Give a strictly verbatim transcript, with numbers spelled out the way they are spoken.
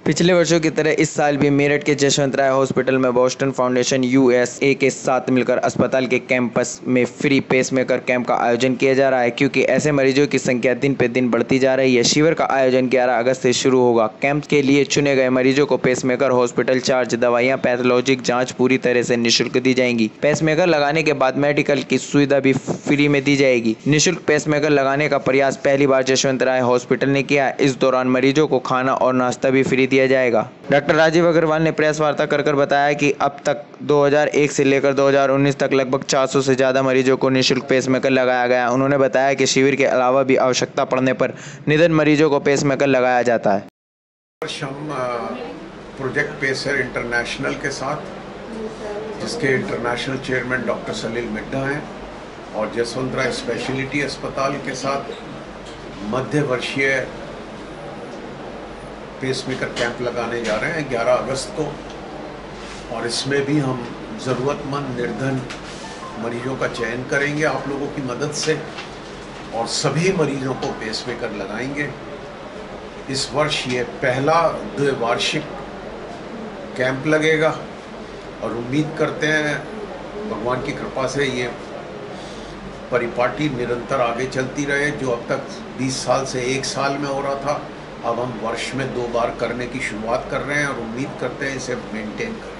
पिछले वर्षों की तरह इस साल भी मेरठ के जसवंत राय हॉस्पिटल में बोस्टन फाउंडेशन यूएसए के साथ मिलकर अस्पताल के कैंपस में फ्री पेसमेकर कैंप का आयोजन किया जा रहा है, क्योंकि ऐसे मरीजों की संख्या दिन पे दिन बढ़ती जा रही है। शिविर का आयोजन ग्यारह अगस्त से शुरू होगा। कैंप के लिए चुने गए मरीजों को पेसमेकर, हॉस्पिटल चार्ज, दवाइयाँ, पैथोलॉजिक जाँच पूरी तरह से निःशुल्क दी जाएंगी। पेसमेकर लगाने के बाद मेडिकल की सुविधा भी फ्री में दी जाएगी। निःशुल्क पेसमेकर लगाने का प्रयास पहली बार जसवंत राय हॉस्पिटल ने किया। इस दौरान मरीजों को खाना और नाश्ता भी फ्री दिया जाएगा। डॉक्टर राजीव अग्रवाल ने प्रेस वार्ता कर कर बताया कि अब तक दो हज़ार एक से लेकर दो हज़ार उन्नीस तक लगभग चार सौ से ज्यादा मरीजों को निःशुल्क पेसमेकर लगाया गया। उन्होंने बताया कि शिविर के अलावा भी आवश्यकता पड़ने पर निधन मरीजों को पेसमेकर लगाया जाता है। हम प्रोजेक्ट पेसर इंटरनेशनल के साथ, जिसके international chairman doctor Salil Middha हैं, और जसवंत राय स्पेशलिटी अस्पताल के साथ मध्य वर्षीय पेसमेकर कैंप लगाने जा रहे हैं ग्यारह अगस्त को। और इसमें भी हम ज़रूरतमंद निर्धन मरीजों का चयन करेंगे आप लोगों की मदद से, और सभी मरीजों को पेसमेकर लगाएंगे। इस वर्ष ये पहला द्विवार्षिक कैंप लगेगा और उम्मीद करते हैं भगवान की कृपा से ये परिपाटी निरंतर आगे चलती रहे। जो अब तक बीस साल से एक साल में हो रहा था, अब हम वर्ष में दो बार करने की शुरुआत कर रहे हैं और उम्मीद करते हैं इसे मेंटेन करें।